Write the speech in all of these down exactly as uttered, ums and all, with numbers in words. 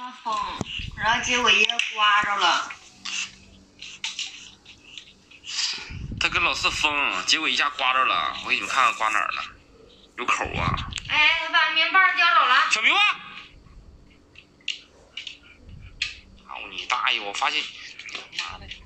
刮风，然后结果也刮着了。 他跟老四疯，结果一下刮着了。我给你们看看刮哪儿了，有口啊！ 哎，他把棉棒叼走了。 小明啊！操你大爷！我发现，妈的！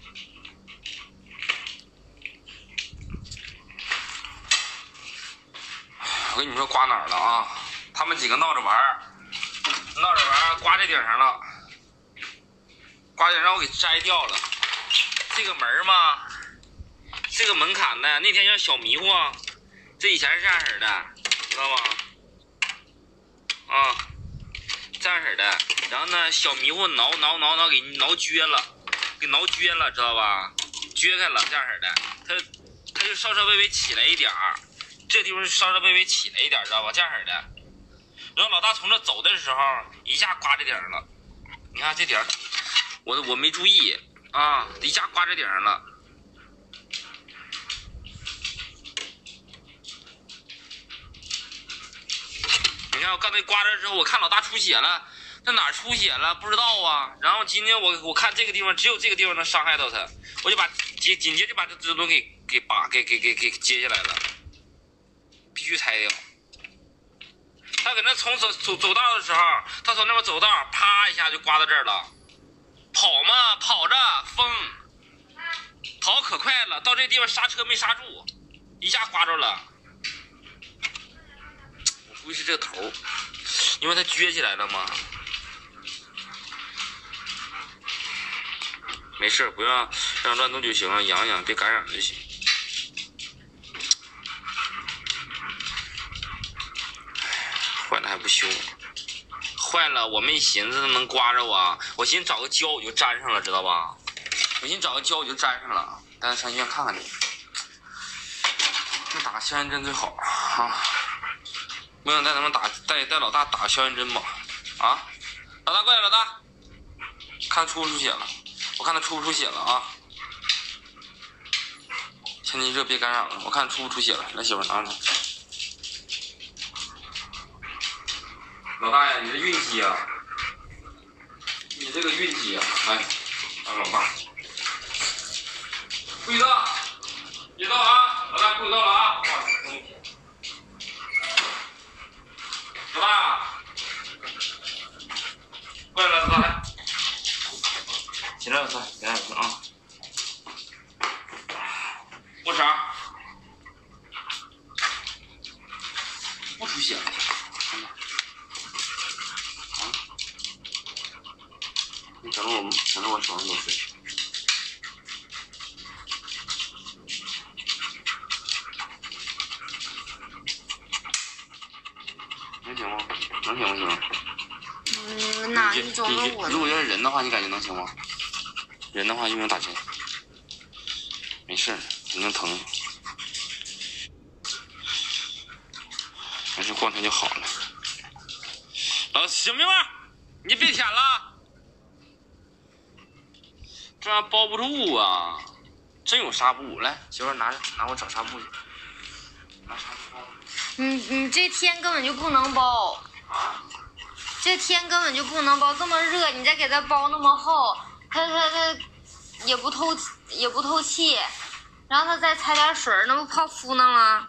我跟你们说刮哪儿了啊？他们几个闹着玩儿，闹着玩儿刮这顶上了，刮顶让我给摘掉了。这个门嘛，这个门槛呢，那天让小迷糊，这以前是这样式的，知道吗？啊，这样式的。然后呢，小迷糊挠挠挠挠给挠撅了，给挠撅了，知道吧？撅开了，这样式的，它它就稍稍微微起来一点儿。这地方稍稍微微起来一点，知道吧？这样式的。然后老大从这走的时候，一下刮这顶上了。你看这顶，我我没注意啊，一下刮这顶上了。你看我刚才刮着之后，我看老大出血了，在哪儿出血了不知道啊。然后今天我我看这个地方只有这个地方能伤害到他，我就把紧紧接着把这支轮给给拔给给给给接下来了。必须拆掉。他搁那从走走走道的时候，他从那边走道，啪一下就刮到这儿了。跑嘛，跑着风，跑可快了，到这地方刹车没刹住，一下刮着了。我估计是这个头，因为它撅起来了嘛。没事，不要让乱动就行，养养别感染就行。坏了还不修，坏了我没寻思能刮着我，我寻思找个胶我就粘上了，知道吧？我寻思找个胶我就粘上了，带他上医院看看去。那打个消炎针最好啊！我想带他们打带带老大打消炎针吧。啊，老大过来，老大，看出不出血了？我看他出不出血了啊？天气热别感染了，我看出不出血了。来，媳妇拿拿。老大呀，你这运气呀、啊，你这个运气呀、啊，来，当老大，注意到，别到啊，老大注意到了啊，老大，过来，老大来，起来，老三，起来，老三啊，握手，不出血了。整得我整得我手上都是。能行吗？能行不行？ 嗯，哪一种的我？ 如果要是人的话，你感觉能行吗？人的话用不用打针？没事，肯定疼。没事，逛天就好了。老小明儿，你别舔了。这样包不住啊！真有纱布，来，媳妇儿拿着，拿我找纱布去。拿纱布包。 你你这天根本就不能包。 啊？ 这天根本就不能包，这么热，你再给它包那么厚，它它它也不透也不透气，然后它再踩点水，那不泡敷呢吗？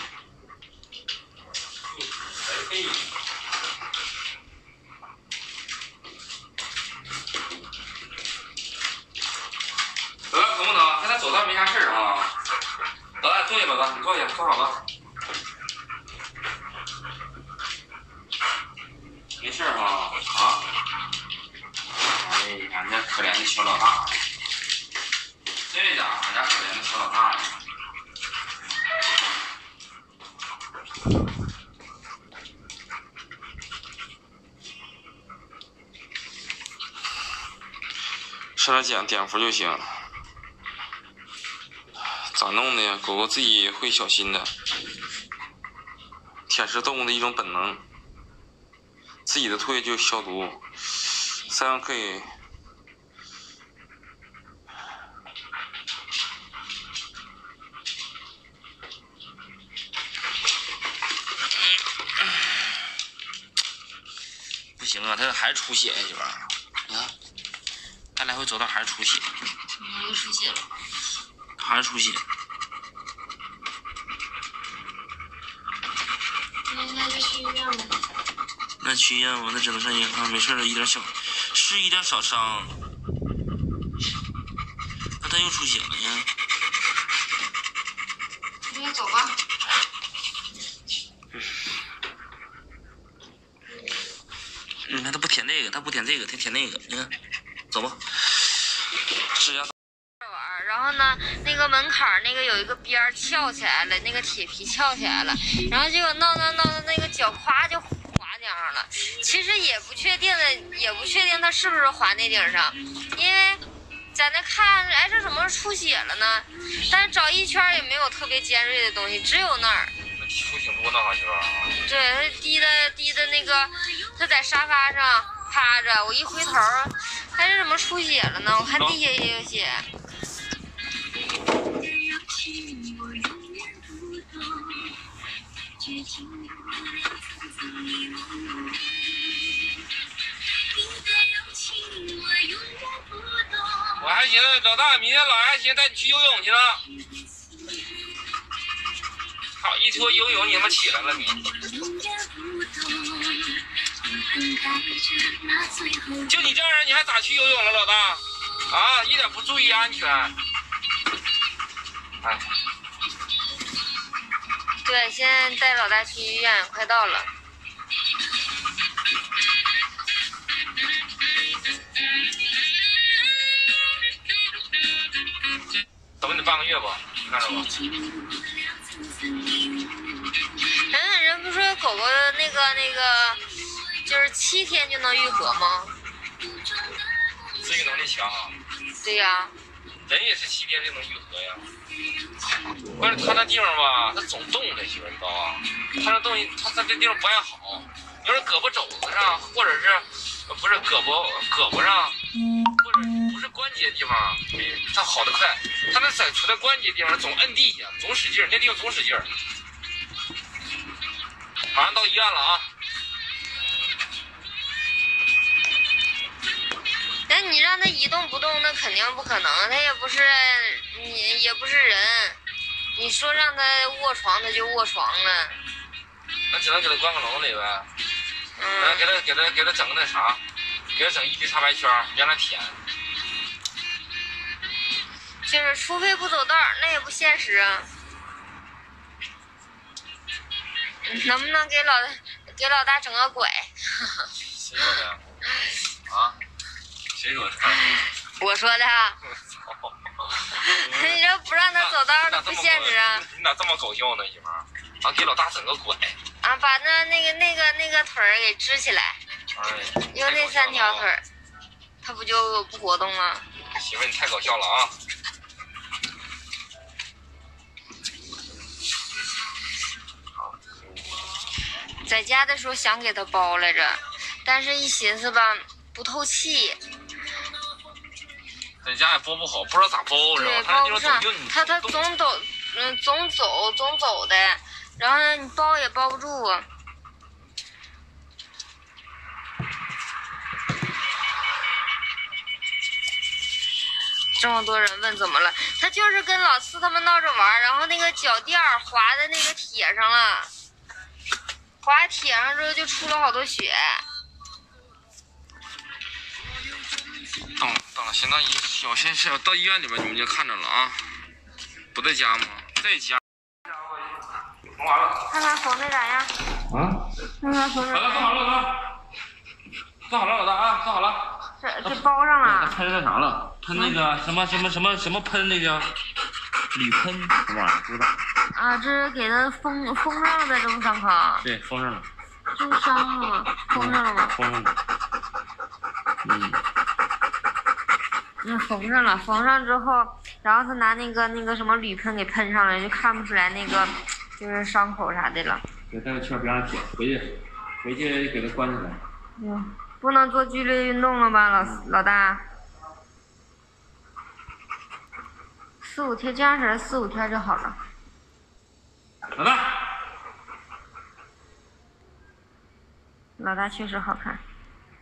老大疼不疼？看他走道没啥事儿啊。老大坐下，老大你坐下，坐好了。没事吧？啊？哎呀，人家可怜的小老大，这家伙，人家可怜的小老大呀。上点碘碘伏就行。咋弄的呀？狗狗自己会小心的，舔食动物的一种本能。自己的唾液就消毒，三样可以。不行啊，他还是出血呀，媳妇儿。你看，他来回走道还是出血。 嗯，又出血了。 还是出血。 那应该就去医院吧。 那去医院吧，那只能上银行，没事的，一点小，是一点小伤。那他又出血了呢。 那走吧。 你看他不舔这个，他不舔这个，他舔那个。你看，走吧。是呀。 然后呢，那个门槛那个有一个边儿翘起来了，那个铁皮翘起来了，然后结果闹闹闹的那个脚咵就滑顶上了。其实也不确定的，也不确定他是不是滑那顶上，因为在那看，哎，这怎么出血了呢？但是找一圈也没有特别尖锐的东西，只有那儿。 出挺多呢，好像。 对，他滴的滴的那个，他在沙发上趴着，我一回头，哎，这怎么出血了呢？我看地下也有血。 我还寻思老大明天老还寻思带你去游泳去呢。好，一说游泳你他妈起来了你。就你这样人，你还咋去游泳了，老大？啊，一点不注意安全。哎。 对，现在带老大去医院，快到了。 等你半个月吧，你看着吧。 人人不说狗狗的那个那个，就是七天就能愈合吗？ 自愈能力强啊。 对呀、啊。 人也是七天就能愈合呀。关键他那地方吧，他总动他媳妇，你知道吧？他那东西，他他这地方不爱好。要是胳膊肘子上，或者是不是胳膊胳膊上，或者不是关节地方，他好得快。他那在处在关节地方，总摁地下，总使劲，那地方总使劲。马上到医院了啊！ 那你让他一动不动，那肯定不可能。他也不是你，也不是人。你说让他卧床，他就卧床了。 那只能给他关个笼里呗。 嗯。 给他给他给他整个那啥，给他整一滴插白圈，让他舔。 就是，除非不走道，那也不现实啊。能不能给老给老大整个拐？ 谁说的？啊？谁说的？ 我说的。你这不让他走道，那不现实啊！ 你咋这么搞笑呢，媳妇儿？啊，给老大整个拐。 啊，把那那个那个那个腿儿给支起来。 哎。 有那三条腿儿，他不就不活动了？ 媳妇儿，你太搞笑了啊！ 在家的时候想给他包来着，但是一寻思吧，不透气。 在家也包不好，不知道咋包， 对，包不上。他他总走，嗯，总走总走的，然后呢，你包也包不住。这么多人问怎么了，他就是跟老四他们闹着玩，然后那个脚垫滑在那个铁上了。滑铁上之后就出了好多血。 等了等了，先到医，我先是到医院里边，你们就看着了啊。不在家吗？在家。弄完了。 看看缝的咋样？ 啊？ 看看缝的。 好了，做好了，老大。做好了，老大啊，做好了。 这这包上了。 喷那啥了？喷那个什么什么什么什么喷那个铝喷什么玩意儿？不知道。 啊，这是给他封封上了的，这不伤口？ 对，封上了。 这是伤了吗？封上了吗？ 封上了。嗯。 那缝上了，缝上之后，然后他拿那个那个什么铝喷给喷上了，就看不出来那个就是伤口啥的了。 给带个圈别让舔，回去回去给他关起来。 嗯，不能做剧烈运动了吧，老老大？四五天这样式的，四五天就好了。 老大。 老大确实好看。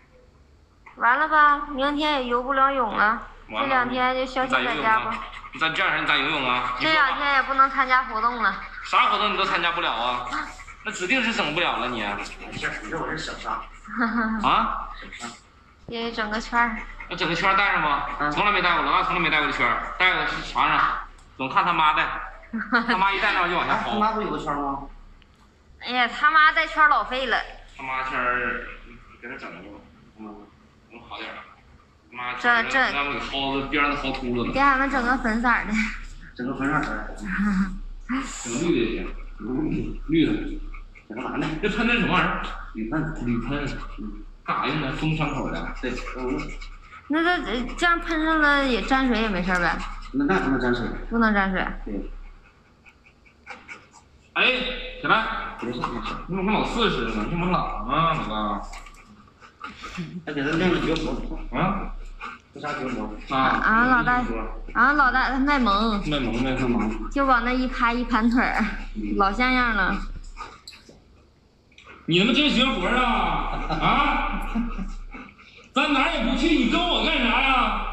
完了吧？明天也游不了泳了，这两天就消停在家吧。 你咋这样式你咋游泳啊？ 这两天也不能参加活动了。 啥活动你都参加不了啊？那指定是整不了了你。 没事，你这我是小沙。 啊？ 也整个圈儿。 我整个圈带上吗？嗯、从来没带过，老大从来没带过的圈儿，带的是船上，总看他妈带，他妈一带上就往下跑。 他妈不有个圈吗？ 哎呀，他妈带圈老费了。 他妈圈儿给他整过，嗯，能好点儿。他妈这这让我给薅的边上薅秃噜了。 给俺们整个粉色的。 整个粉色的。 整绿的也行，绿的。 整个蓝的。 这喷的什么玩意儿？ 铝喷。 铝喷。干啥用的？封伤口的。对，嗯。 那这这样喷上了也沾水也没事呗？ 那那不能沾水。 不能沾水。 对。 哎，起来！ 没事没事。 你怎么跟老四似的呢？这么懒啊，老大？ 还给他练个绝活。 啊？ 这啥绝活？ 啊啊，老大，啊老大卖萌。 卖萌卖萌。 就往那一趴一盘腿儿，老像样了。 你他妈真学活啊？啊？咱哪儿也不去，你跟我干啥呀？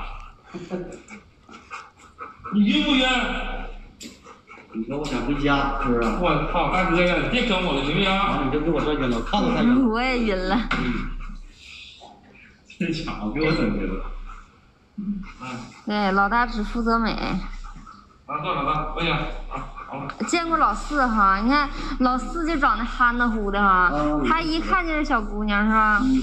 你晕不晕？ 你说我想回家，是不是？ 我操，大哥呀，你别跟我了，行不行？ 完了你就给我这晕了，看都太晕了。 我也晕了。 这家伙给我整晕了。 对，老大只负责美。 啊，坐老大，过去啊，好了。 见过老四哈，你看老四就长得憨得乎的哈， 嗯、 他一看就是小姑娘是吧？ 嗯。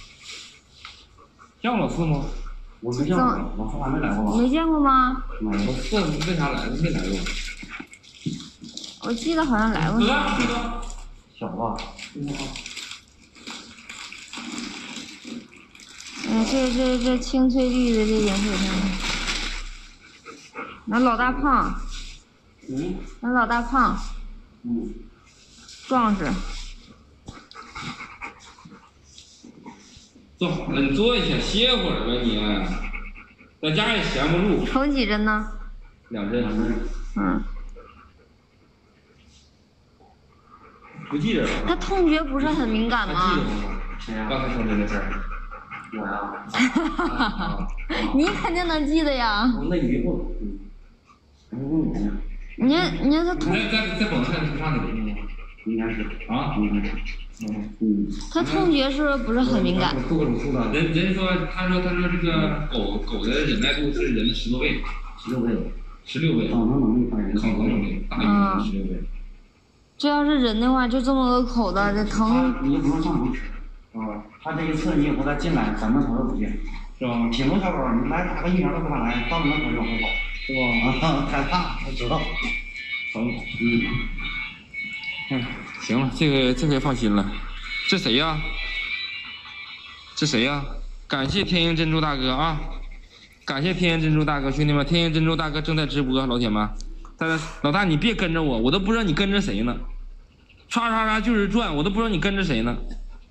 见过老四吗？ 我没见过，老四还没来过吧？ 没见过吗？ 老四为啥来？没来过。 我记得好像来过。 小吧。 哎，这这这青翠绿的这颜色看。那老大胖。 嗯。 那老大胖。 嗯。 壮实。 坐好了，你坐一下歇会儿吧你，在家也闲不住。 缝几针呢？ 两针。 嗯。 不记着了。 他痛觉不是很敏感吗？ 记得吗？谁呀？刚才说这个事儿。 我呀。 你肯定能记得呀。 我那一会儿。嗯。 你看，你看他痛。 在在在广泰是上的吗？ 应该是。 啊？ 应该是。嗯嗯。 他痛觉是不是很敏感？ 做过手术的。 人人说，他说他说这个狗狗的忍耐度是人的十多倍， 十六倍， 十六倍。 抗衡能力， 抗衡能力大于人十六倍。 这要是人的话，就这么个口子，这疼。 你就不用上门吃。啊，他这一次你以后再进来，咱们头都不见，是吧？挺多小狗，你来打个疫苗都不敢来，到门口就会跑，是吧？啊，害怕，我知道。疼，嗯。 嗯，行了，这个这回放心了。这谁呀？这谁呀？感谢天鹰珍珠大哥啊！感谢天鹰珍珠大哥，兄弟们，天鹰珍珠大哥正在直播，老铁们。大家，老大你别跟着我，我都不知道你跟着谁呢。唰唰唰就是转，我都不知道你跟着谁呢。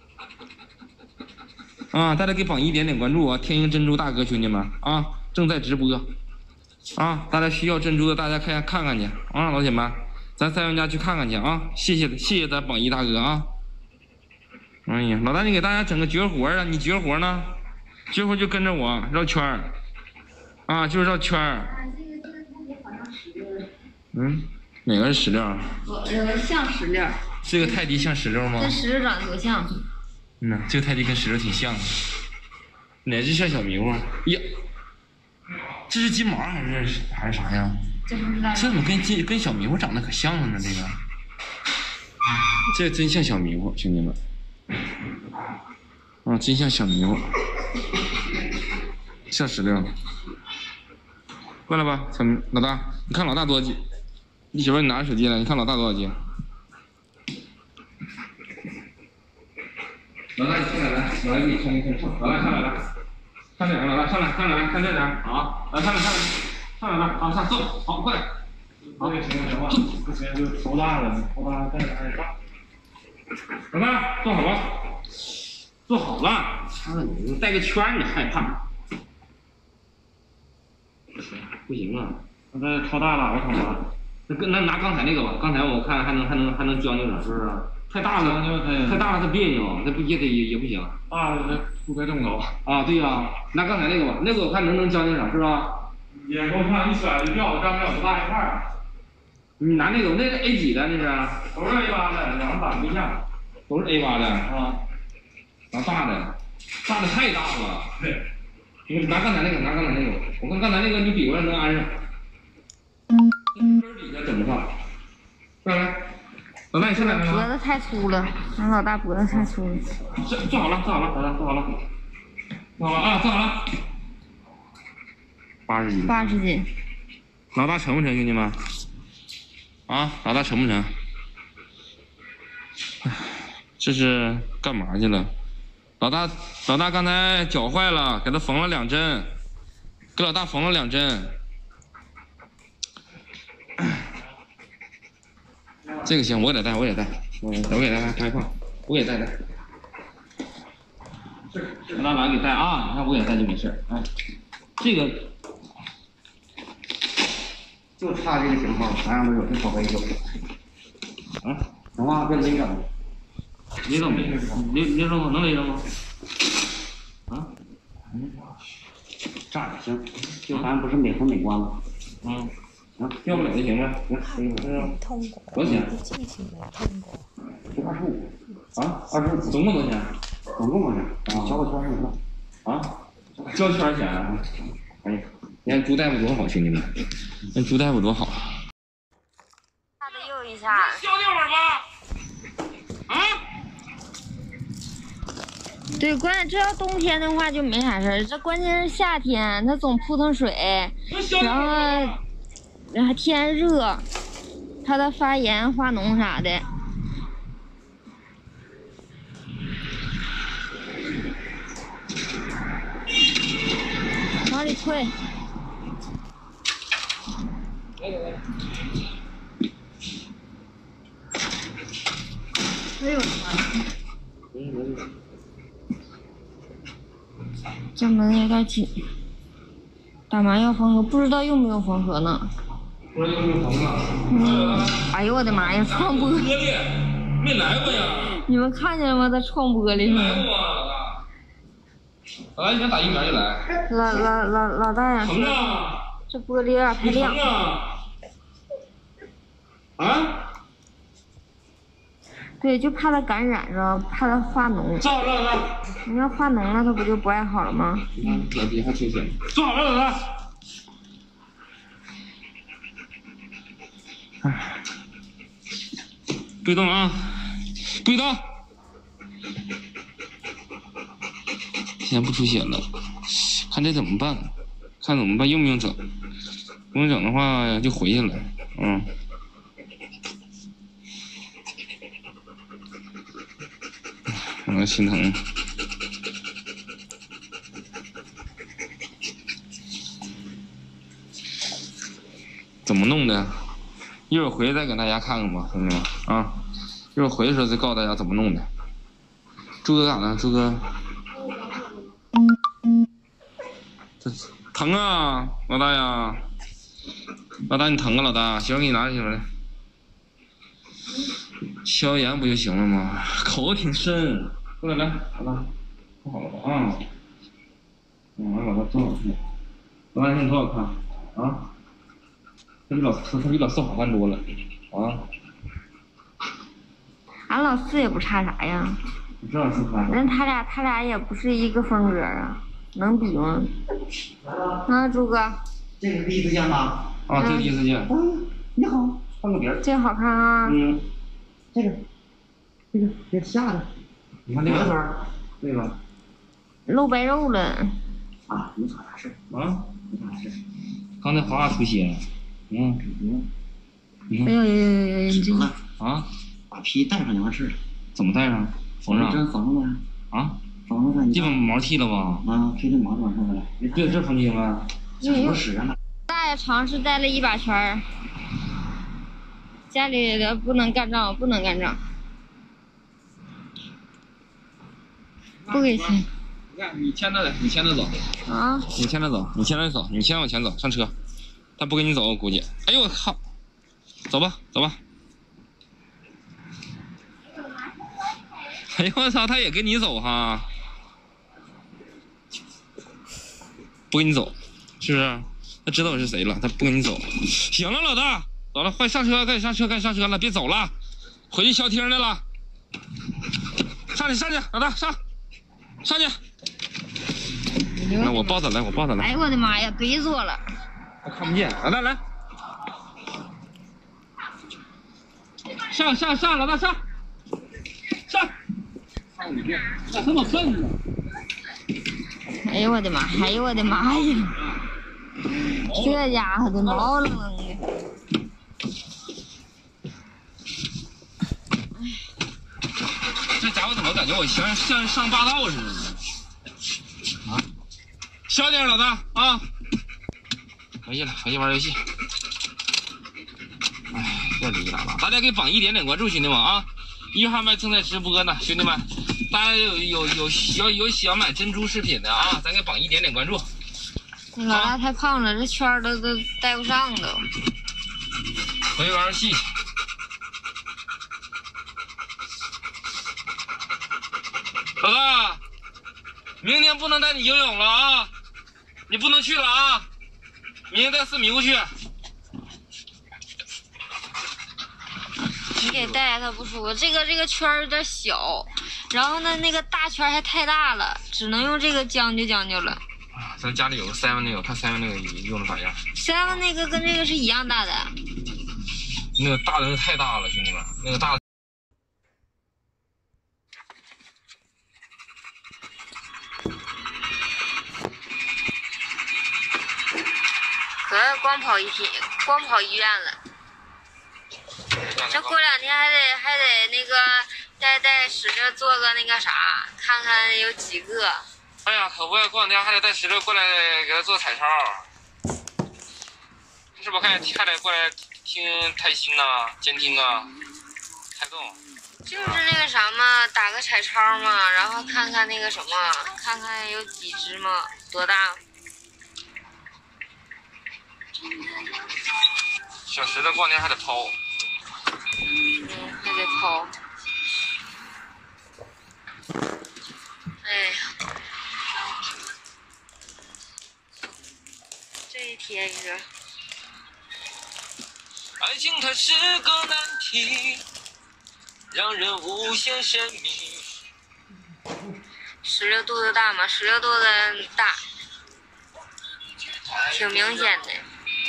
啊，大家给榜一点点关注啊！天鹰珍珠大哥，兄弟们啊，正在直播啊！大家需要珍珠的，大家看看看去啊，老铁们，咱三元家去看看去啊！谢谢谢谢咱榜一大哥啊！哎呀，老大你给大家整个绝活啊！你绝活呢？绝活就跟着我绕圈儿啊，就是绕圈儿。嗯，哪个是石榴？ 我呃像石榴。 这个泰迪像石榴吗？ 跟石榴长得多像。 嗯呐，这个泰迪跟石榴挺像的。哪只像小迷糊？呀，这是金毛还是还是啥呀？ 这不知道。 这怎么跟金跟小迷糊长得可像了呢？这个，这真像小迷糊，兄弟们。啊，真像小迷糊，像石榴。过来吧，小老大，你看老大多少斤？你媳妇，你拿着手机来，你看老大多少斤？老大，你上来来，我来给你称一称秤。老大上来来，看这点，老大上来上来来，看这点，好，来上来上来，上来来，好上坐，好过来。好，行行行吧，不行就头大了，头大再来一大。老大坐好了，坐好了。你带个圈你害怕？不行不行啊，那这超大了，我瞅着。那跟那拿刚才那个吧，刚才我看还能还能还能将就点，是不是？ 太大了，太大了，它别扭，它不也得也也不行。 啊，不该这么高。 啊，对呀、啊，拿刚才那个吧，那个我看能能将就上，是吧？ 也够呛，一甩就掉，这样没有多大一块儿。 你拿那个，那个 A 几的那是？ 都是 A 八的，两个版不一样。 都是 A 八的啊， 拿大的，大的太大了。 对， 你拿刚才那个，拿刚才那个，我看刚才那个你比过来能安上，根底下整不上。来来，老大你上来没？ 脖子太粗了，俺老大脖子太粗了。 坐坐好了，坐好了，老大坐好了，坐好了啊，坐好了。八十斤。 八十斤。 老大沉不沉，兄弟们？啊，老大沉不沉？这是干嘛去了？老大，老大刚才脚坏了，给他缝了两针，给老大缝了两针。这个行，我给他带，我给他带，我我给他带，开放，我给他带带。老大来给带啊！你看我给他带就没事哎，这个就差这个型号，啥样都有，这口碑有。 啊， 行吧，别勒着。 勒着没？勒勒着吗？能勒着吗？啊？ 这样行，就咱不是美轮美奂了。 嗯。 行， 掉不了就行呗。行，行，行。 通过。 多少钱？ 进行了通过。 二十五。 啊，二十五，总共多少钱？ 总共多少钱？啊，交个圈是多少？ 啊？交圈钱啊？哎呀，你看朱大夫多好，兄弟们，那朱大夫多好。 大的又一下。 消那会儿吧。啊？ 对，关键这要冬天的话就没啥事儿，这关键是夏天，它总扑腾水，然后然后天热，怕它发炎化脓啥的。往里退。哎呦我的妈！这门有点紧，打麻药缝合，不知道用没有缝合呢。 不知道用没有缝啊？ 嗯，哎呦我的妈呀，撞玻璃！ 没来过呀？ 你们看见了吗？他撞玻璃上了。 老大，你想打疫苗就来。 老老老老大呀， 疼啊！ 这玻璃有点太亮。 疼啊！啊？ 对，就怕它感染着，怕它发脓。 坐好了，老大。 你要发脓了，它不就不爱好了吗？ 你看老爹还出血。坐好了，老大。哎，不许动啊！不许动！现在不出血了，看这怎么办？看怎么办？用不用整？不用整的话就回去了。嗯。我心疼。怎么弄的？一会儿回来再给大家看看吧，兄弟们啊！一会儿回的时候再告诉大家怎么弄的。朱哥咋了？朱哥？这疼啊，老大呀！老大你疼啊，老大，行，给你拿起来。消炎不就行了吗？口子挺深。过来来，老大，坐好了吧啊？嗯，老大坐好看。老大你多好看啊？他比老他他比老四好看多了啊！ 俺老四也不差啥呀。 你这样说看。 那他俩他俩也不是一个风格啊，能比吗？啊，朱哥。 这个是第一次见吧？ 啊，这个第一次见。 嗯，你好，换个别儿。 这个好看啊。 嗯。 这个，这个别吓的。 你看这个儿，这个。 露白肉了。 啊，没啥啥事啊？ 没啥事刚才哗出血了。嗯。你看。 哎呦呦呦呦呦！ 行了啊？ 把皮带上就完事了。 怎么带上？缝上。 真缝上了。 啊？ 缝上了。 这把毛剃了吧？ 啊，剃这毛就完事了。 对，这缝清了。 有屎啊！ 大爷尝试带了一把圈儿，家里的不能干仗，不能干仗，不给钱。 你看，你牵着，你牵着走。 啊？ 你牵着走，你牵着走，你先往前走，上车。他不跟你走，我估计。哎呦我靠！走吧，走吧。 哎呦我操，他也跟你走哈？不跟你走，是不是？他知道我是谁了，他不跟你走。行了，老大，走了，快上车，赶紧上车，赶紧上车了，别走了，回去消停的了。上去，上去，老大上，上去。来，我抱他来，我抱他来。 哎呦我的妈呀，背错了。 他看不见，老大来。上上上，老大上，上！上你别，咋这么笨呢？ 哎呦我的妈！哎呦我的妈呀！这家伙的毛愣愣的。 这家伙怎么感觉我像像上霸道似的？啊！小点老大啊！回去了，回去玩游戏。哎，这离哪了？大家给榜一点点关注，兄弟们啊！一号麦正在直播呢，兄弟们，大家有有有有有想买珍珠饰品的啊，咱给榜一点点关注。 那老大太胖了，这圈都都带不上都。 回去玩游戏。老大，明天不能带你游泳了啊！你不能去了啊！明天带四米过去。 你给带他不舒服，这个这个圈有点小，然后呢，那个大圈还太大了，只能用这个将就将就了。 咱家里有个 seven 那个，看 seven 那个用的咋样 ？seven 那个跟这个是一样大的。 那个大的太大了，兄弟们，那个大的。 可光跑一天，光跑医院了。这过两天还得还得那个带带石榴做个那个啥，看看有几个。 哎呀，可不，过两天还得带石榴过来给他做彩超，是不？还还得过来听泰心呐、监听啊、胎动。 就是那个啥嘛，打个彩超嘛，然后看看那个什么，看看有几只嘛，多大。 小石榴过两天还得抛。 嗯，还得抛。哎呀，这一贴一个。 爱情它是个难题，让人无限神秘。 石榴肚子大吗？石榴肚子大，挺明显的。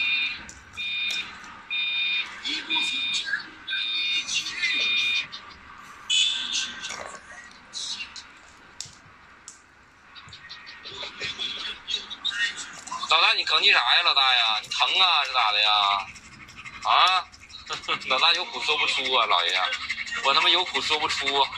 老大，你哽气啥呀？老大呀，你疼啊是咋的呀？啊，老大有苦说不出啊，老爷，我他妈有苦说不出啊。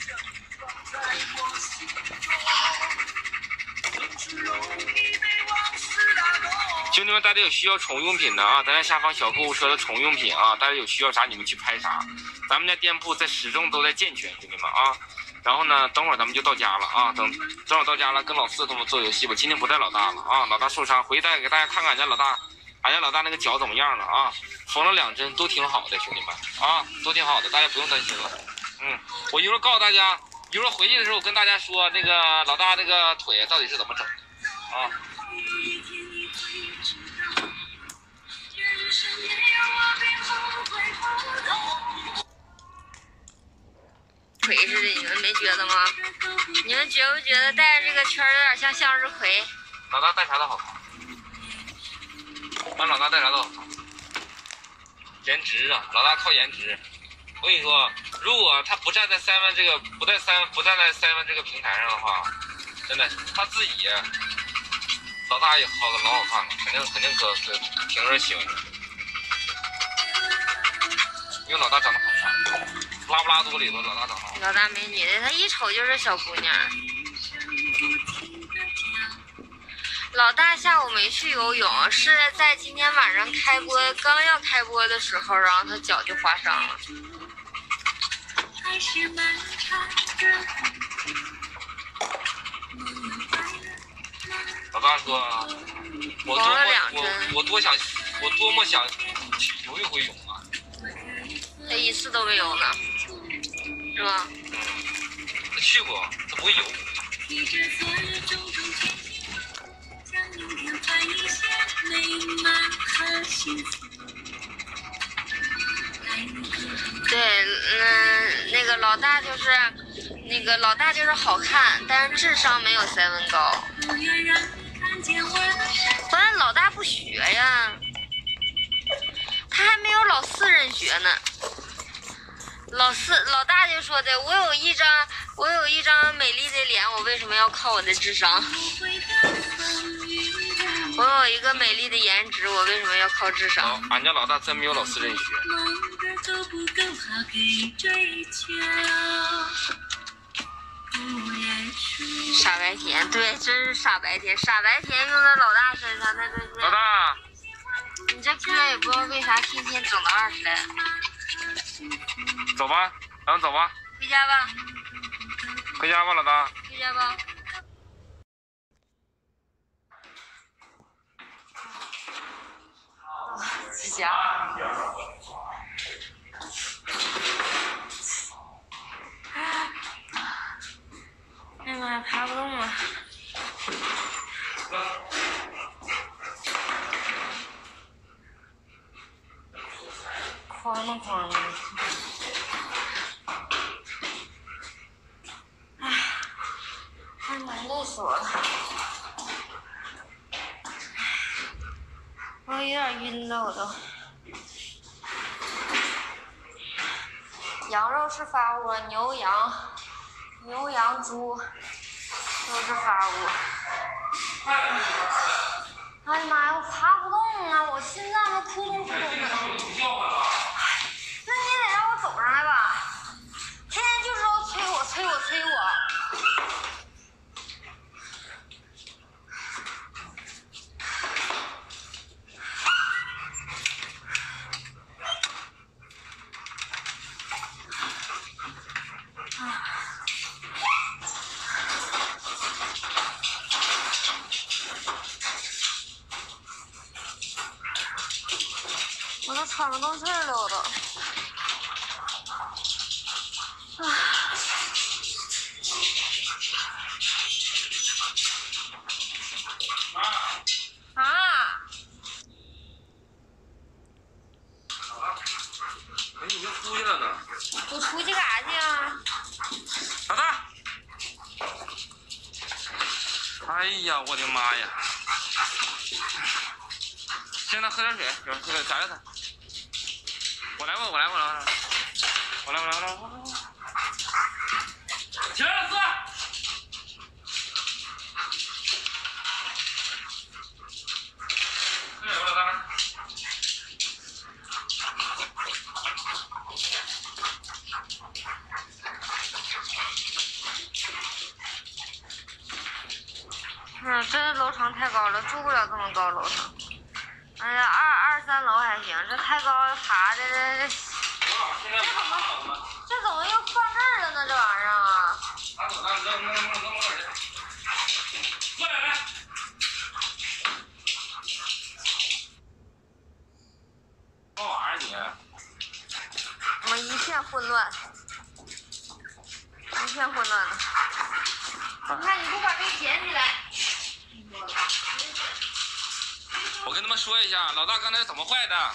兄弟们，大家有需要宠物用品的啊，咱在下方小购物车的宠物用品啊，大家有需要啥你们去拍啥。咱们家店铺在始终都在健全，兄弟们啊。然后呢，等会儿咱们就到家了啊，等等会儿到家了，跟老四他们做游戏吧。今天不带老大了啊，老大受伤，回去带给大家看看俺家老大，俺家老大那个脚怎么样了啊？缝了两针，都挺好的，兄弟们啊，都挺好的，大家不用担心了。嗯，我一会儿告诉大家，一会儿回去的时候我跟大家说那个老大那个腿到底是怎么整的啊。 葵似的，你们没觉得吗？你们觉不觉得戴着这个圈有点像向日葵？ 老大戴啥都好看，俺老大戴啥都好看。颜值啊，老大靠颜值。我跟你说，如果他不站在三万这个不在三不站在三万这个平台上的话，真的他自己老大也好老好看了，肯定肯定可可挺人喜欢的。因为老大长得好看，拉布拉多里头老大长得好看。 老大美女的，她一瞅就是小姑娘。老大下午没去游泳，是在今天晚上开播刚要开播的时候，然后他脚就划伤了。 老大说，我多么我我多想我多么想去游一回泳啊！ 他一次都没有呢，是吧？ 去过，他不会游。 对，嗯，那个老大就是，那个老大就是好看，但是智商没有 seven 高。关键老大不学呀，他还没有老四认学呢。老四老大就说的，我有一张我有一张美丽的脸，我为什么要靠我的智商？我有一个美丽的颜值，我为什么要靠智商？ 哦、俺家老大真没有老四认学。 傻白甜，对，真是傻白甜。傻白甜用在老大身上，那真是。 老大， 你这歌也不知道为啥天天整到二十来。 走吧，咱们走吧。 回家吧。 回家吧，老大。 回家吧。回家。哎呀妈呀，爬不动了。哐当哐当。哎，哎妈，累死我了。我有点晕了，我都。羊肉是发窝，牛羊、牛羊猪都是发窝。哎呀妈呀，我爬不动啊，我心脏都扑通扑通的。那你得让我走上来吧，天天就知道催我催我催我。我都喘不动气儿了，我都。啊！啊！ 哎，你就出去了呢？ 我出去干啥去啊？ 老大！哎呀，我的妈呀！现在喝点水，有这个摘了它。我来吧，我来，我来，我来，我来，我来，我来，我来。起来，老四！喝水吧，老大。 嗯，这楼层太高了，住不了这么高楼层。哎呀，二二三楼还行，这太高爬的这这。这怎么这怎么又放这儿了呢？这玩意儿啊！ 过来来。干玩意儿你？ 我一片混乱，一片混乱的。你看，你不把这个捡起来。 我跟他们说一下，老大刚才是怎么坏的？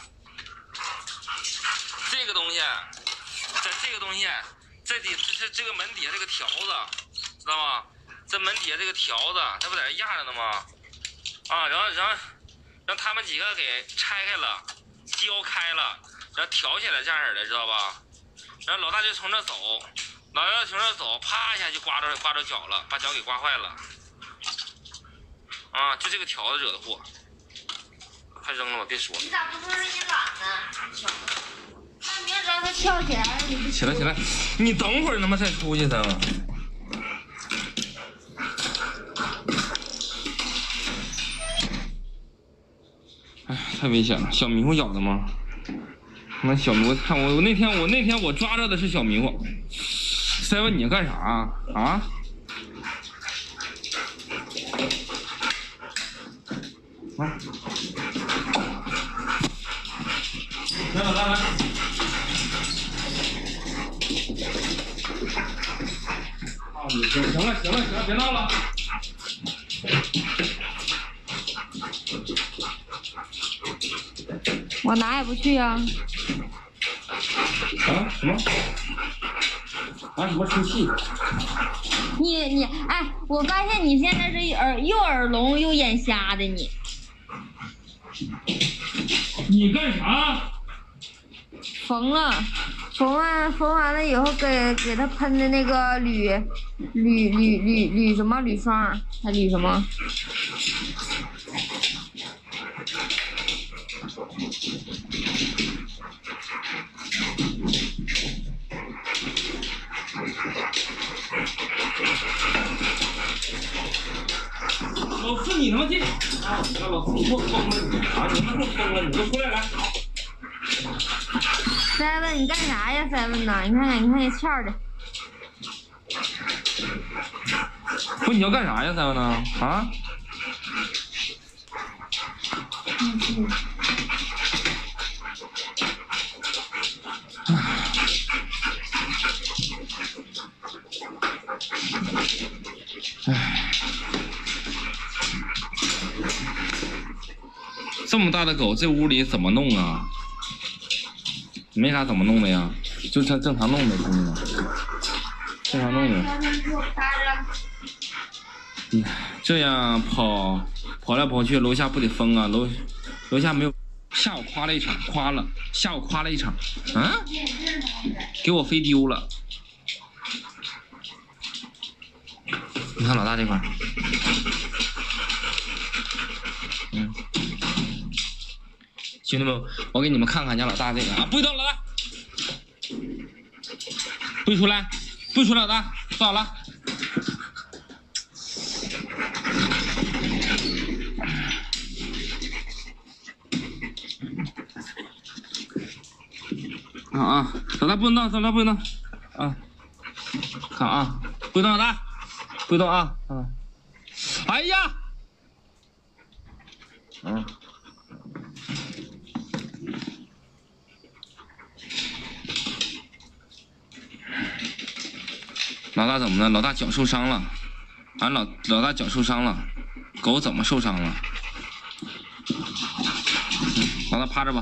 这个东西，这这个东西，这底这这这个门底下这个条子，知道吗？这门底下这个条子，这不在这压着呢吗？啊，然后然后让他们几个给拆开了，胶开了，然后挑起来这样式的，知道吧？然后老大就从这走，老大从这走，啪一下就刮着刮着脚了，把脚给刮坏了。啊，就这个条子惹的祸。快扔了吧，别说了。 你咋不说是你懒呢？那明儿让他跳起来了，你不起来起来，你等会儿他妈再出去咱们。哎，太危险了！小迷糊咬的吗？他妈小迷糊，看我我那天我那天我抓着的是小迷糊。塞文，你要干啥啊？啊？来，来来来。好行行了行了行了，别闹了。 我哪也不去呀、啊。 啊？什么？啊？什么出气？ 你你哎，我发现你现在是耳又耳聋又眼瞎的你。 你干啥？ 缝了，缝完缝完了以后给给他喷的那个铝铝铝铝铝什么铝霜，还铝什么？ 老四，你他妈这啊！你看老四，你给我疯了你啊！你他妈给我疯了！你给我出来来 ！Seven， 你干啥呀 ？Seven 呐，你看看，你看这欠的。 不，你要干啥呀 ，Seven 呢？啊？ 嗯。 唉。这么大的狗，这屋里怎么弄啊？没啥怎么弄的呀，就正正常弄的，兄弟们，正常弄的。嗯，这样跑跑来跑去，楼下不得疯啊！楼楼下没有，下午夸了一场，夸了，下午夸了一场，啊，给我飞丢了。你看老大这块，嗯。兄弟们，我给你们看看家老大这个啊，不许动，老大，不许出来，不许出来，老大，坐好了。啊啊，老大不能动，老大不能动，啊，看啊，不许动，老大，不许动啊，啊，哎呀，嗯。老大怎么了？老大脚受伤了，俺老老大脚受伤了，狗怎么受伤了？嗯、老大趴着吧。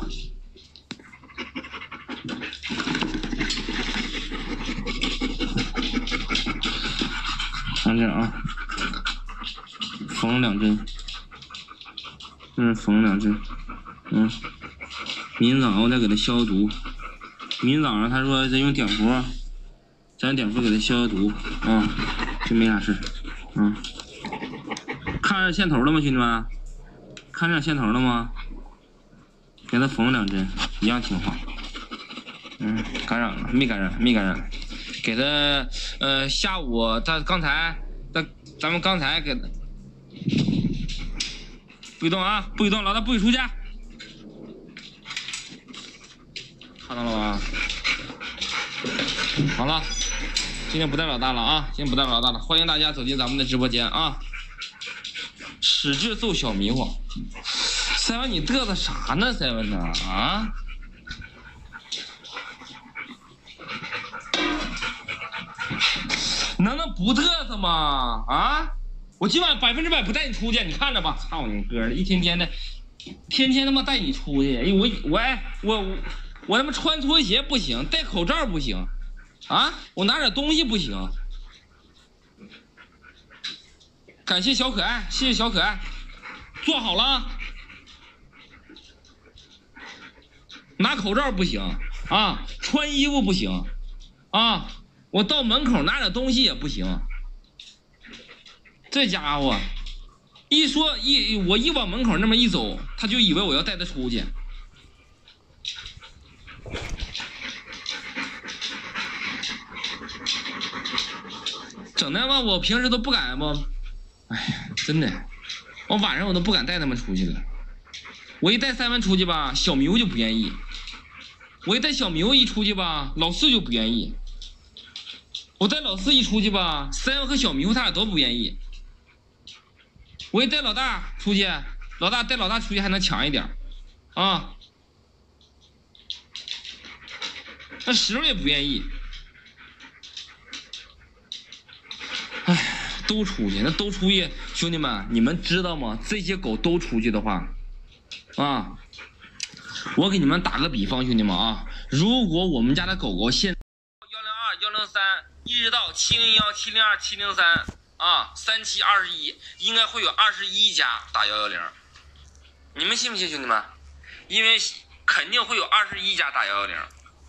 看这啊，缝了两针，嗯，缝了两针，嗯，明天早上我再给它消毒。明天早上他说再用碘伏。咱碘伏给它消消毒啊，就没啥事。嗯，看着线头了吗，兄弟们？看着线头了吗？给它缝了两针，一样听话。嗯，感染了没感染？没感染。给它呃，下午他刚才他咱们刚才给他，不许动啊！不许动，老大不许出去。看到了吧？好了。今天不带老大了啊！今天不带老大了，欢迎大家走进咱们的直播间啊！使劲揍小迷糊，塞文你嘚瑟啥呢？塞文呢？啊？能能不嘚瑟吗？啊！我今晚百分之百不带你出去，你看着吧！操你哥的，一天天的，天天他妈带你出去！哎，我我哎我我我他妈穿拖鞋不行，戴口罩不行。啊！我拿点东西不行。感谢小可爱，谢谢小可爱，做好了。拿口罩不行啊，穿衣服不行啊，我到门口拿点东西也不行。这家伙一说一我一往门口那么一走，他就以为我要带他出去。整的吧，我平时都不敢吧，哎呀，真的，我晚上我都不敢带他们出去了。我一带三文出去吧，小迷糊就不愿意；我一带小迷糊一出去吧，老四就不愿意；我带老四一出去吧，三文和小迷糊他俩都不愿意。我一带老大出去，老大带老大出去还能强一点，啊，那石头也不愿意。 都出去，那都出去，兄弟们，你们知道吗？这些狗都出去的话，啊，我给你们打个比方，兄弟们啊，如果我们家的狗狗现幺零二、幺零三一直到七零幺、七零二、七零三啊，三七二十一，应该会有二十一家打幺幺零，你们信不信，兄弟们？因为肯定会有二十一家打幺幺零。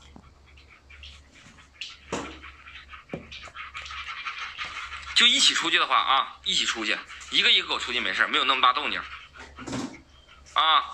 就一起出去的话啊，一起出去，一个一个狗出去没事，没有那么大动静啊，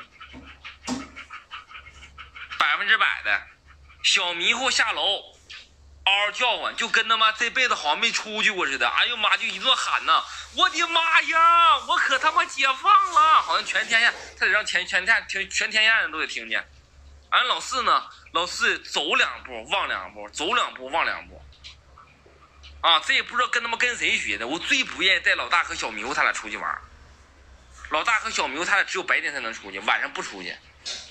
百分之百的。小迷糊下楼嗷嗷叫唤，就跟他妈这辈子好像没出去过似的。哎呦妈，就一顿喊呐！我的妈呀，我可他妈解放了！好像全天下，他得让全全天全全天下人都得听见。俺老四呢，老四走两步忘两步，走两步忘两步。啊，这也不知道跟他们跟谁学的。我最不愿意带老大和小迷糊他俩出去玩。老大和小迷糊他俩只有白天才能出去，晚上不出去。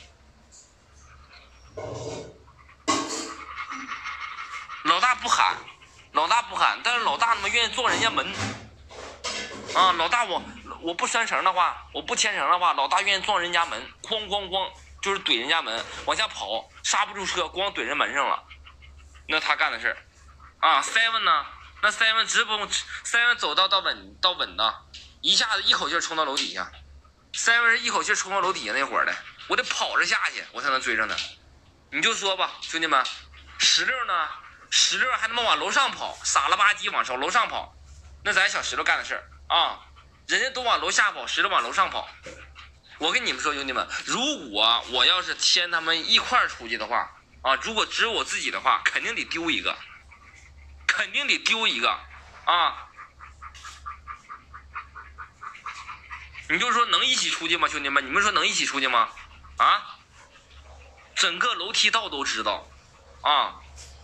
老大不喊，老大不喊，但是老大他妈愿意撞人家门。啊，老大我我不拴绳的话，我不牵绳的话，老大愿意撞人家门，哐哐哐就是怼人家门，往下跑，刹不住车，光怼人门上了。那他干的事儿。啊 ，seven 呢？那 seven 直不 seven 走到到稳到稳的，一下子一口气冲到楼底下。seven 是一口气冲到楼底下那会儿的，我得跑着下去，我才能追上他。你就说吧，兄弟们，石榴呢？石榴还他妈往楼上跑，傻了吧唧往上楼上跑，那咱小石头干的事儿啊！人家都往楼下跑，石头往楼上跑。我跟你们说，兄弟们，如果我要是牵他们一块儿出去的话啊，如果只有我自己的话，肯定得丢一个。肯定得丢一个啊！你就说能一起出去吗，兄弟们？你们说能一起出去吗？啊！整个楼梯道都知道啊！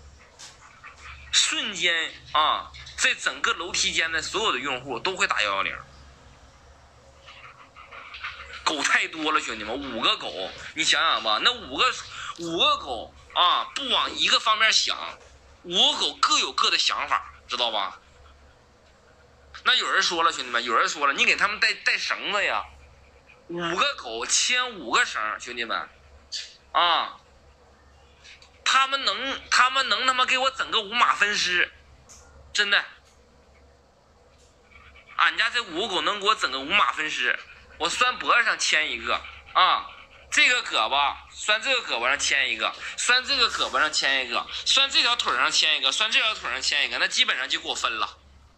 瞬间啊，在整个楼梯间的所有的用户都会打幺幺零。狗太多了，兄弟们，五个狗，你想想吧，那五个五个狗啊，不往一个方面想。五个狗各有各的想法，知道吧？那有人说了，兄弟们，有人说了，你给他们带带绳子呀，五个狗牵五个绳，兄弟们，啊，他们能，他们能他妈给我整个五马分尸，真的，俺家这五个狗能给我整个五马分尸，我拴脖子上牵一个啊。这个胳膊拴这个胳膊上牵一个，拴这个胳膊上牵一个，拴这条腿上牵一个，拴这条腿上牵一个，那基本上就给我分了。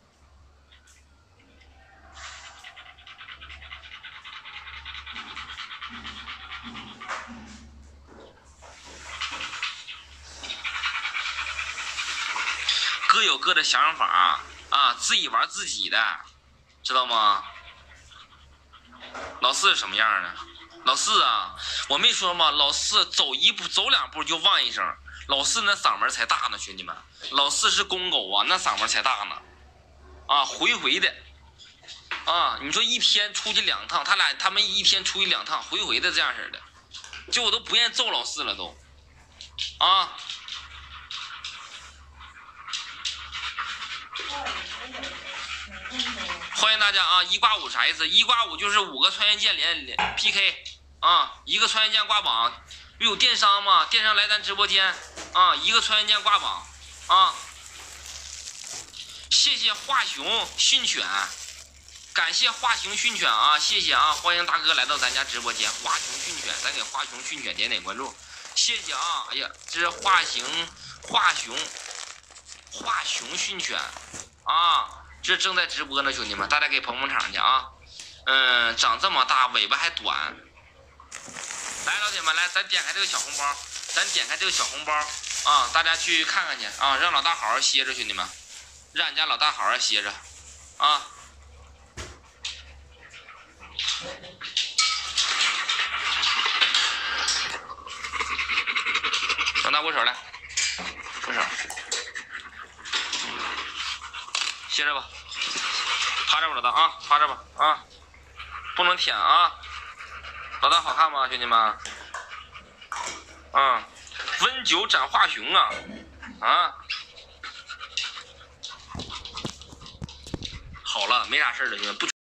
各有各的想法啊，自己玩自己的，知道吗？老四是什么样的？老四啊，我没说吗？老四走一步走两步就汪一声，老四那嗓门才大呢，兄弟们，老四是公狗啊，那嗓门才大呢，啊，回回的，啊，你说一天出去两趟，他俩他们一天出去两趟，回回的这样式的，就我都不愿意揍老四了都，啊。欢迎大家啊！一挂五啥意思？一挂五就是五个穿越剑连连 P K 啊，一个穿越剑挂榜。有电商嘛？电商来咱直播间啊，一个穿越剑挂榜啊。谢谢华雄训犬，感谢华雄训犬啊，谢谢啊！欢迎大哥来到咱家直播间，华雄训犬，咱给华雄训犬点点关注，谢谢啊！哎呀，这是华雄华雄华雄训犬啊。这正在直播呢，兄弟们，大家给捧捧场去啊！嗯，长这么大，尾巴还短。来，老铁们，来，咱点开这个小红包，咱点开这个小红包啊，大家去看看去啊，让老大好好歇着，兄弟们，让俺家老大好好歇着啊！老大握手来，握手，歇着吧。趴着吧，老大啊，趴着吧啊，不能舔啊。老大好看吗，兄弟们？嗯，温酒斩华雄啊啊！ 好了，没啥事儿了，兄弟不。